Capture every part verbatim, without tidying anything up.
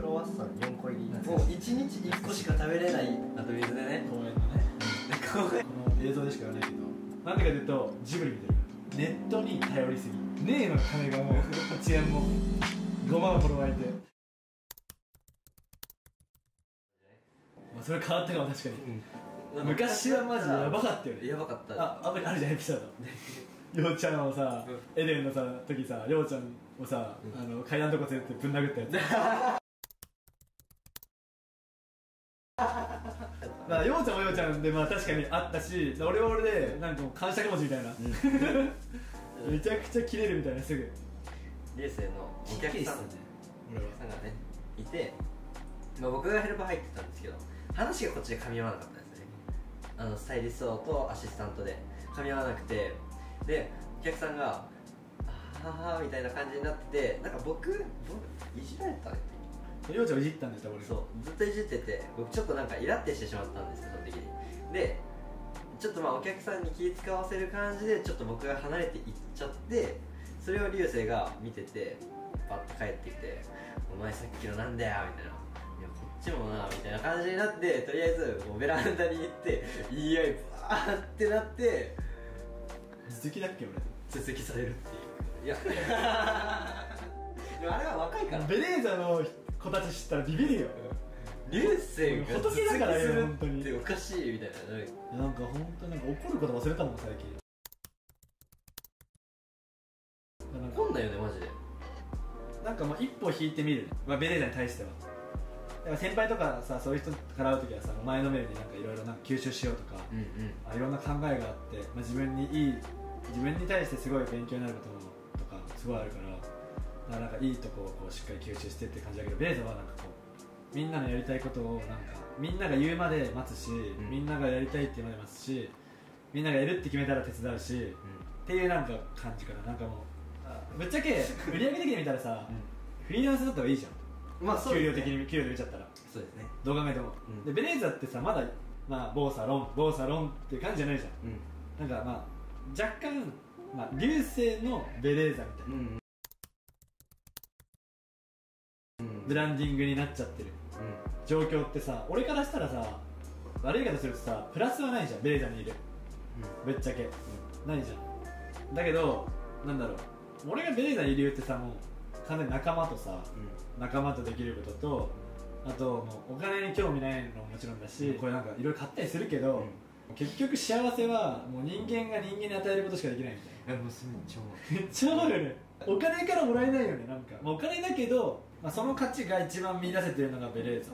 ロワッサンよんこ入り、もういちにちいっこしか食べれない。あと水でね、公園のね、この映像でしか言わないけど、なんでかというとジブリ見てるから。ネットに頼りすぎ、ねえの金がもうはちえんもごまんフォロワーいて、まあそれ変わったかも確かに、うん、昔はマジやばかったよね。やばかった。あ、あるじゃんエピソードようちゃんをさ、うん、エデンのさ時さ、ようちゃんをさ、うん、あの階段のとこ連れてぶん殴ったやつまあようちゃんもようちゃんで、まあ確かにあったし、俺は俺でなんかもう感謝気持ちみたいな、うん、めちゃくちゃキレるみたいな。すぐ流星のお客さん、お客さんがねいて、まあ、僕がヘルパー入ってたんですけど、話がこっちで噛み合わなかったんですね。あのスタイリストとアシスタントで噛み合わなくて、でお客さんが「ああ」みたいな感じになってて、なんか僕僕いじられたね。ようちゃんをいじったんだよ俺。そうずっといじってて、僕ちょっとなんかイラってしてしまったんですよその時に。でちょっとまあお客さんに気使わせる感じでちょっと僕が離れていっちゃって、それを流星が見ててバッと帰ってきて「お前さっきのなんだよ」みたいな「いやこっちもな」みたいな感じになって、とりあえずもうベランダに行って言い合いバーってなって、頭突きだっけ俺、頭突きされるっていう。いやでもあれは若いから、ベレーザの子たち知ったらビビるよ。流星が仏だからよ、本当にっておかしいみたいな。なんか本当なんか怒ること忘れたもん最近。怒んないよねマジで。なんかまあ一歩引いてみる、まあ、ベレーザに対しては。だから先輩とかさ、そういう人から会う時はさ、前のめりになんかいろいろ吸収しようとか、うん、うん、あいろんな考えがあって、まあ、自分にいい自分に対してすごい勉強になることとかすごいあるから、だからなんかいいとこをこうしっかり吸収してって感じだけど、ベレーザはなんかこうみんなのやりたいことをなんかみんなが言うまで待つし、うん、みんながやりたいって言うまで待つし、みんながやるって決めたら手伝うし、うん、っていうなんか感じかな。なんかもうぶっちゃけ売り上げ的に見たらさ、うん、フリーランスだった方がいいじゃん。まあそうですね、給料的に給料で見ちゃったら。そうですね、どう考えても、うん、でベレーザってさまだまあ某サロン某サロンっていう感じじゃないじゃん、うん、なんかまあ若干、まあ、流星のベレーザみたいな、うんブランディングになっちゃってる、うん、状況ってさ、俺からしたらさ、悪い言い方するとさ、プラスはないじゃん、ベレーザにいる、うん、ぶっちゃけ、うん、ないじゃん。だけど、なんだろう、俺がベレーザにいる理由ってさ、もう完全に仲間とさ、うん、仲間とできることと、あともうお金に興味ないのももちろんだし、うん、これなんかいろいろ買ったりするけど、うん、結局幸せはもう人間が人間に与えることしかできないみたいな。いやもうそれめっちゃ思うめっちゃ思うよね。お金からもらえないよね。なんか、まあ、お金だけど、まあ、その価値が一番見出せてるのがベレーザ、うん、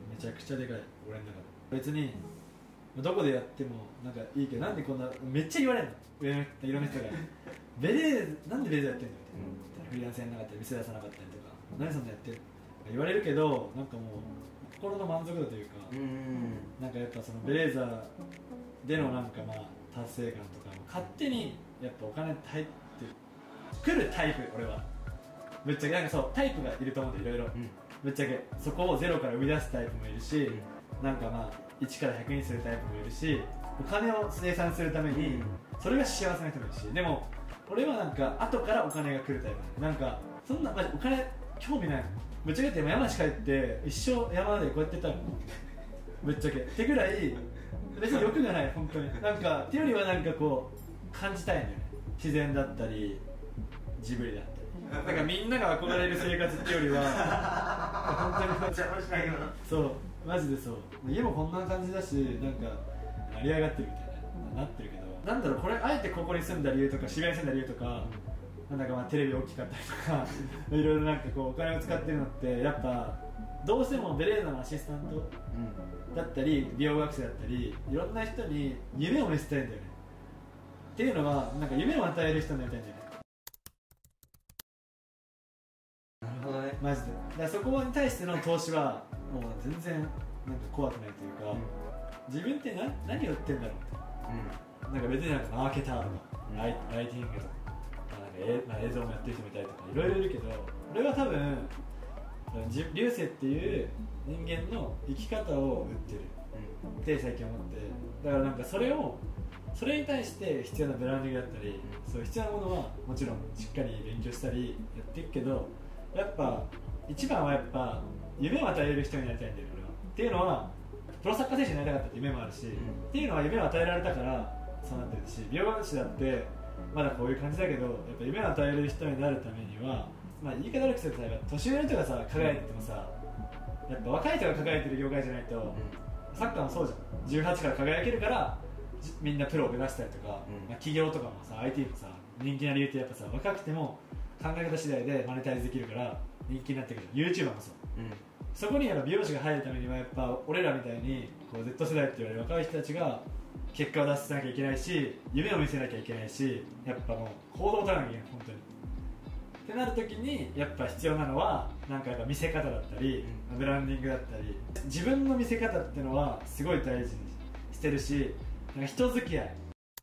めちゃくちゃでかい俺の中で。別にどこでやってもなんかいいけど、なんでこんなめっちゃ言われるの上のいろんな人がベレーザなんでベレーザやってんのみたいな、うん、フリーランスやんなかったり店出さなかったりとか、何そんなやってる言われるけど、なんかもう心の満足度というか、うん、なんかやっぱそのベレーザでのなんかまあ達成感とかも勝手にやっぱお金って入ってくるタイプ。俺はぶっちゃけなんかそうタイプがいると思うんで、いろいろ、うん、ぶっちゃけそこをゼロから生み出すタイプもいるし、うん、なんかまあいちからひゃくにするタイプもいるし、お金を生産するためにそれが幸せな人もいるし、でも俺はなんか後からお金が来るタイプなんで、なんかそんなマジお金興味ないの。ぶっちゃけって山梨帰って一生山でこうやってたのぶっちゃけってぐらい別に欲がない本当に。なんかっていうよりはなんかこう感じたいのよね、自然だったりジブリだったり。なんかみんなが憧れる生活っていうよりは本当に邪魔しないよな。そうマジでそう、家もこんな感じだし、なんか成り上がってるみたいななってるけど、なんだろう、これあえてここに住んだ理由とか渋谷に住んだ理由とか、なんだかまあテレビ大きかったりとかいろいろなんかこうお金を使ってるのってやっぱどうしてもベレーザのアシスタントだったり美容学生だったりいろんな人に夢を見せたいんだよね。っていうのはなんか夢を与える人になりたいんだよね。なるほどね、マジで。だからそこに対しての投資はもう全然なんか怖くないというか、うん、自分って何、何を売ってんだろうって、うん、なんか別になんかマーケターとか、うん、ライ、ライティングとかえまあ、映像もやってる人もいたりとかいろいろいるけど、俺は多分流星っていう人間の生き方を売ってるって最近思って、だからなんかそれをそれに対して必要なブランディングだったり、そう必要なものはもちろんしっかり勉強したりやっていくけど、やっぱ一番はやっぱ夢を与える人になりたいんだよ俺は。っていうのはプロサッカー選手になりたかったって夢もあるし、うん、っていうのは夢を与えられたからそうなってるし、美容師だってまだこういう感じだけど、やっぱ夢を与える人になるためには、まあ、言い方悪くすると年上の人がさ輝いててもさ、やっぱ若い人が輝いてる業界じゃないと、うん、サッカーもそうじゃん。じゅうはちから輝けるからみんなプロを目指したりとか、うん、まあ、企業とかもさ アイティー もさ人気な理由ってやっぱさ若くても考え方次第でマネタイズできるから人気になってくる。 YouTuber もそう、うん、そこにやっぱ美容師が入るためにはやっぱ俺らみたいにこう Z 世代って言われる若い人たちが結果を出さなきゃいけないし、夢を見せなきゃいけないし、やっぱもう行動を取らなきゃいけない本当にってなるときにやっぱ必要なのはなんかやっぱ見せ方だったり、うん、ブランディングだったり自分の見せ方っていうのはすごい大事にしてるし、なんか人付き合い、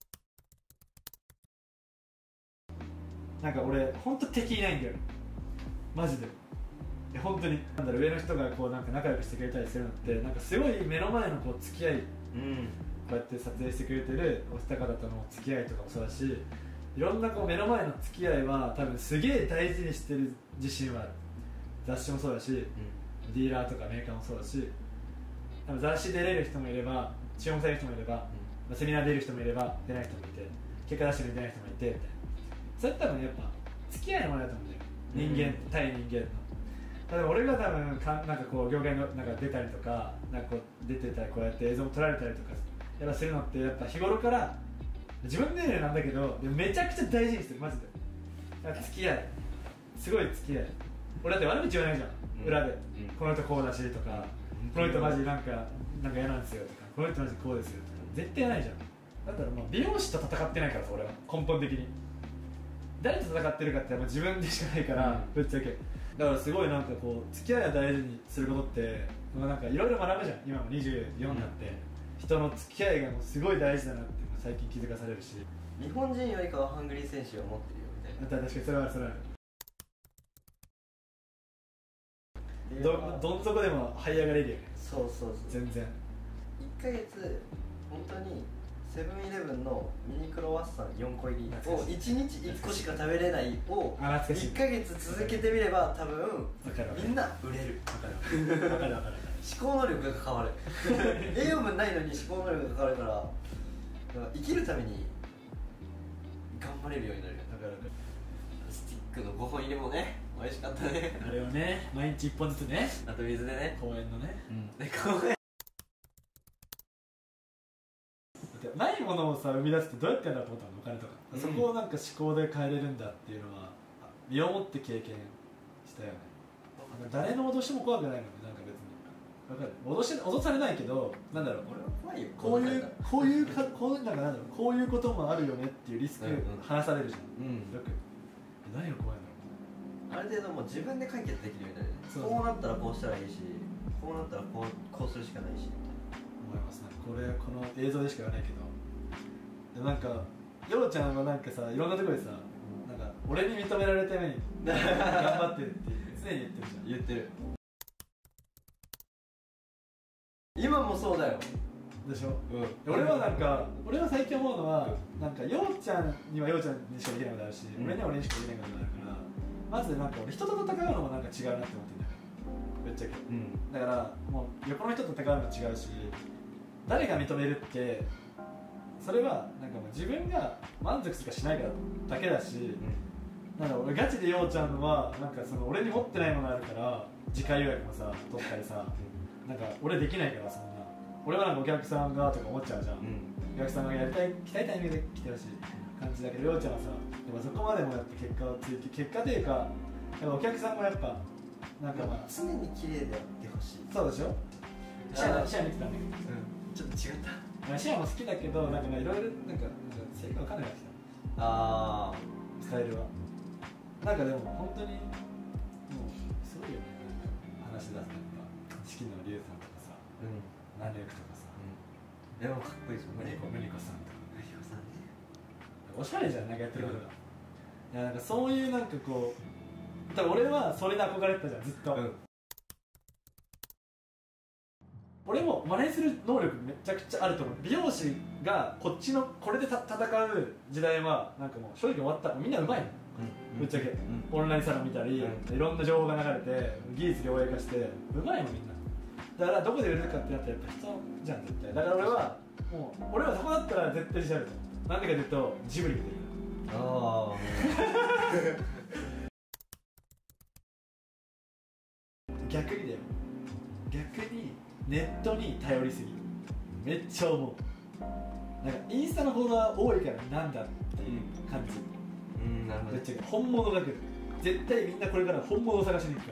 なんか俺本当敵いないんだよマジで。本当になんだろう、上の人がこうなんか仲良くしてくれたりするのってなんかすごい目の前のこう付き合い、うん、こうやって撮影してくれてるお二方との付き合いとかもそうだし、いろんなこう目の前の付き合いは多分すげえ大事にしてる自信はある。雑誌もそうだし、うん、ディーラーとかメーカーもそうだし、多分雑誌出れる人もいれば注目される人もいれば、うん、セミナー出る人もいれば出ない人もいて、結果出して出ない人もいてみたいな、それって多分やっぱ付き合いのものだと思うんだよ、人間、うん、対人間の。例えば俺が多分かなんかこう業界のなんか出たりとか、なんかこう出てたりこうやって映像も撮られたりとかやっぱするのってやっぱ日頃から自分で言うのなんだけどめちゃくちゃ大事にしてるマジで。だから付き合いすごい付き合い。俺だって悪口言わないじゃん、うん、裏で、うん、この人こうだしとか、うん、この人マジなんかなんか嫌なんですよとか、この人マジこうですよとか絶対ないじゃん。だからもう美容師と戦ってないからさ俺は根本的に。誰と戦ってるかって自分でしかないから、ぶっちゃけ。だからすごいなんかこう付き合いを大事にすることって、まあ、なんかいろいろ学ぶじゃん。今もにじゅうよんになって、うん、人の付き合いがもうすごい大事だなって最近気づかされるし、 日本人よりかはハングリー選手を持ってるよみたいな。 確かにそれはそれはどどん底でも這い上がれるよね。 そうそうそう、 全然。いっかげつ本当にセブンイレブンのミニクロワッサンよんこ入りをいちにちいっこしか食べれないをいっかげつ続けてみれば多分みんな売れる。 分かる分かる分かる分かる。 思考能力が変わる栄養分ないのに思考能力が変わるから生きるために頑張れるようになる。 だからスティックのごほん入りもね美味しかったね。 あれをね毎日いっぽんずつね、 あと水でね、 公園のね、 うん、で公園ないものをさ生み出すってどうやってやるんだと思ったの、お金とか、うん、そこをなんか思考で変えれるんだっていうのは身をもって経験したよね。誰の脅しも怖くないのね、なんか別に分かる。脅し脅されないけど、なんだろう、 俺は怖いよ。 こういうこういうかこうなんかなんだろう、こういうこともあるよねっていうリスク話されるじゃん、うん、よく。何が怖いんだろう。 ある程度もう自分で解決できるようになる。こうなったらこうしたらいいし、こうなったらこうこうするしかないし。 思いますね。これこの映像でしか言わないけど、でもなんかようちゃんはなんかさ、いろんなところでさ、なんか俺に認められるために頑張ってるって常に言ってるじゃん。 言ってる。今もそうだよ。 でしょ、うん、俺はなんか俺は最近思うのは、なんかようちゃんにはようちゃんにしかできないことあるし、うん、俺には俺にしかできないことあるから、まずなんか俺人と戦うのもなんか違うなって思ってんだよ、ぶっちゃけ、うん、だからもう横の人と戦うの違うし、誰が認めるってそれはなんかもう自分が満足するかしないかだけだし、うん、なんか俺ガチでようちゃんはなんかその俺に持ってないものあるから次回予約もさ取ったりさ、なんか俺できないから、そんな俺はなんかお客さんがとか思っちゃうじゃん、うん、お客さんがやりたい来たいタイミングで来てほしい感じだけど、ようちゃんはさでもそこまでもやって結果をついて、結果というかやっぱお客さんもやっぱなんか、まあ、 常に綺麗であってほしい。 そうでしょ。シアシア見てたんだけど、 うん、ちょっと違った。 シアも好きだけど、なんかいろいろなんか正解わかんないわけさ、 ああスタイルはなんかでも本当にもうすごいよね。なんか話し出すなんか四季の龍さんとかさ、うん、ナネクとかさ、うん、 でもかっこいいですよ。 ムニコムニコさんとか、 ムニコさんね、 おしゃれじゃん、なんかやってることが、うん、いやなんかそういうなんかこう、多分俺はそれに憧れてたじゃんずっと、うん、俺も真似する能力めちゃくちゃあると思う。美容師がこっちのこれでた戦う時代はなんかもう正直終わった。みんなうまいの、 ぶっちゃけ、うん、オンラインサロン見たり、うん、いろんな情報が流れて技術両方化してうまいもんみんな。だからどこで売れるかってなったらやっぱ人じゃん絶対。だから俺はもう俺はそこだったら絶対調べると思う。なんでかというとジブリ見てる。ああ逆にだよ、逆にネットに頼りすぎる。めっちゃ思う。なんかインスタのフォロワー多いからなんだっていう感じ。うん、なるほど。めっちゃ本物が来る。絶対みんなこれから本物を探しに行くから。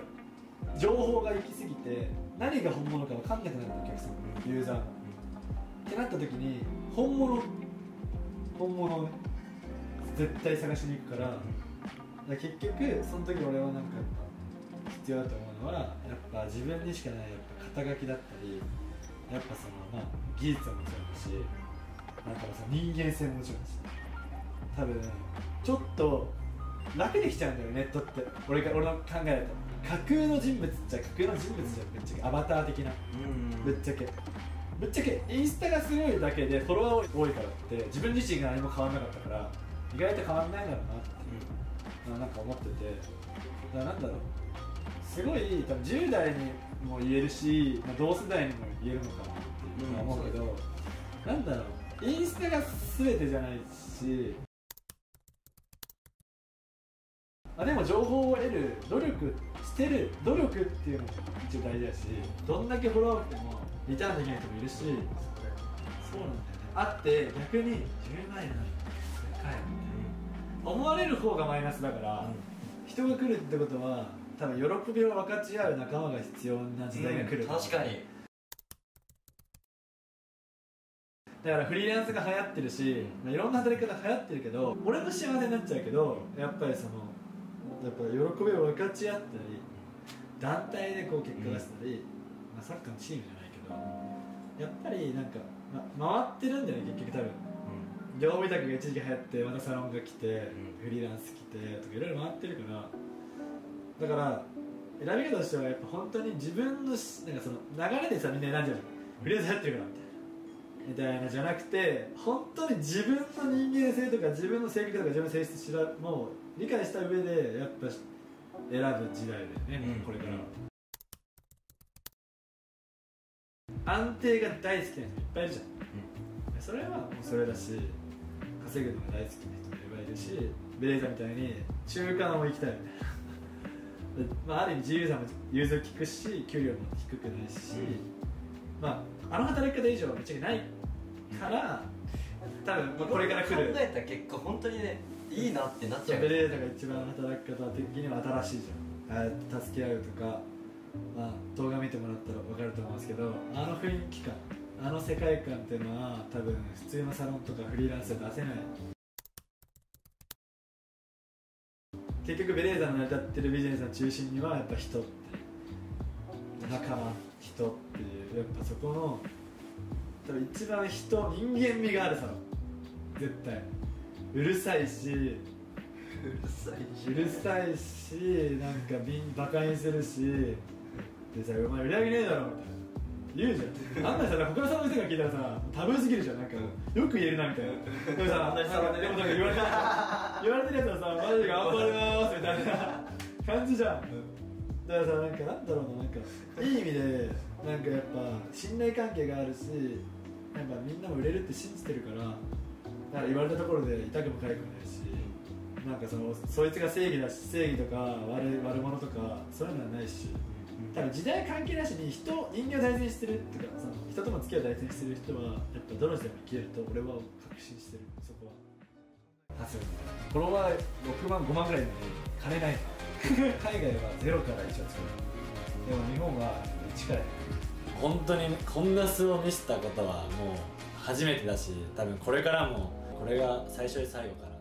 情報が行き過ぎて何が本物か分かんなくなるのお客さん、ユーザーが、うん、ってなった時に本物本物をね絶対探しに行くから、だから結局その時俺はなんかやっぱ必要だと思うのはやっぱ自分にしかないやっぱ肩書きだったり、やっぱそのまあ技術はもちろんだし、なんかその人間性ももちろんだし、多分ちょっと楽できちゃうんだよネットって。俺が俺の考えだと架空の人物っちゃ架空の人物じゃぶっちゃけアバター的な、ぶっちゃけぶっちゃけインスタがすごいだけでフォロワー多いからって自分自身が何も変わらなかったから意外と変わんないだろうなっていう、うん、なんか思ってて、だからなんだろう、すごい多分じゅう代にも言えるし、まあ、同世代にも言えるのかなっていうのは思うけど、うん、なんだろう、インスタが全てじゃないし、あでも情報を得る努力してる努力っていうのも一応大事だし、どんだけフォロワー多くてもリターンできない人もいるし、そうなんだよね。あって逆にじゅうまんえんなんかいみたいな思われる方がマイナスだから、うん、人が来るってことは多分喜びを分かち合う仲間が必要な時代が来る、うん、 確かに。 だからフリーランスが流行ってるし、まあ、いろんな働き方流行ってるけど俺も幸せになっちゃうけど、やっぱりそのやっぱ喜びを分かち合ったり団体でこう結果出したり、うん、まあ、サッカーのチームじゃないけどやっぱりなんか、ま、回ってるんだよね結局多分、うん、業務委託が一時期流行ってまたサロンが来て、うん、フリーランス来てとかいろいろ回ってるから、だから選び方としてはやっぱ本当に自分のなんかその流れでさみんな選んじゃう、フリーランス流行ってるからみたいなみたいなじゃなくて、本当に自分の人間性とか自分の性格とか自分の性質知らもう理解した上でやっぱ選ぶ時代だよね、うん、これから、うん、安定が大好きな人いっぱいいるじゃん、うん、それはもうそれだし、稼ぐのが大好きな人もいっぱいいるし、ベレーザみたいに中華のも行きたいみたいなまあある意味自由さも融通きくし給料も低くないし、うん、まああの働き方以上はぶっちゃけないから、多分まあこれから来る考えた結果本当にねいいなってなっちゃう。 ベレーザが一番働き方的には新しいじゃん。ああやって助け合うとか、まあ、動画見てもらったら分かると思うんですけど、あの雰囲気感、あの世界観っていうのは多分普通のサロンとかフリーランスで出せない。結局ベレーザの成り立ってるビジネスの中心にはやっぱ人って仲間、人っていうやっぱそこの多分一番人、人間味があるサロン、絶対うるさいし、うるさいし、うるさいし、なんかバカにするし、でさ、お前売り上げねえだろみたいな言うじゃん。あんなさ、他のサロンの人が聞いたらさ、タブーすぎるじゃん、なんかよく言えるなみたいな。でもさ、あんなにサロンででもなんか言われてる言われてるやつはさ、マジで頑張りますみたいな感じじゃん。だからさ、なんかなんだろうな、なんかいい意味でなんかやっぱ信頼関係があるし、なんかみんなも売れるって信じてるから。だから言われたところで痛くも痒くもないし、なんかそのそいつが正義だし正義とか 悪, 悪者とかそういうのはないし、多分時代関係なしに人人間を大事にしてるっていうか、その人との付き合いを大事にしてる人はやっぱどの時代も生きれると俺は確信してる。そこは多数フォロワーろくまんごまんぐらいなのに金ない海外はゼロからいちを作る。でも日本はいちからやる。 本当にこんな素を見せたことはもう初めてだし、多分これからもこれが最初で最後かな。